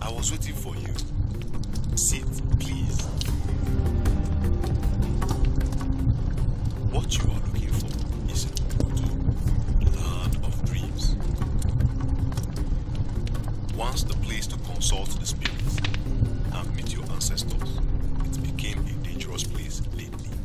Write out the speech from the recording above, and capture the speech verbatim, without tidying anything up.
I was waiting for you. Sit, please. What you are looking for is Ngoto, Land of Dreams. Once the place to consult the spirits and meet your ancestors, it became a dangerous place lately.